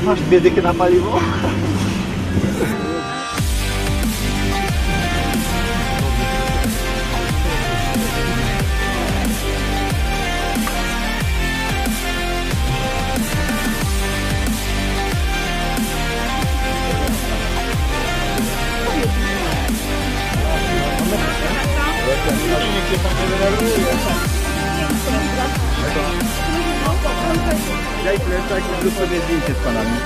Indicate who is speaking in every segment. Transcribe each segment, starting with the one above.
Speaker 1: Masz biedykę na paliwo? Daj plecak i zrób sobie zdjęcie z panami.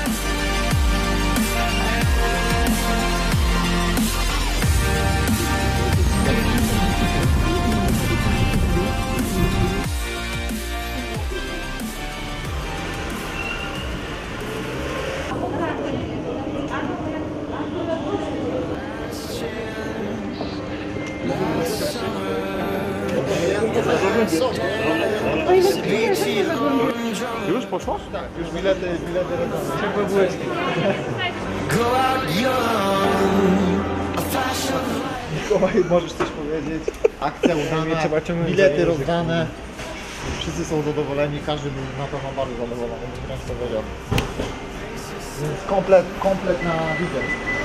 Speaker 1: Już poszło? Tak, już bilety robione. Ciepłe błyski. Mikołaj, możesz coś powiedzieć? Akcja udana, bilety rozdane. Wszyscy są zadowoleni, każdy był na pewno bardzo zadowolony, wręcz to powiedział. Więc komplet na weekend.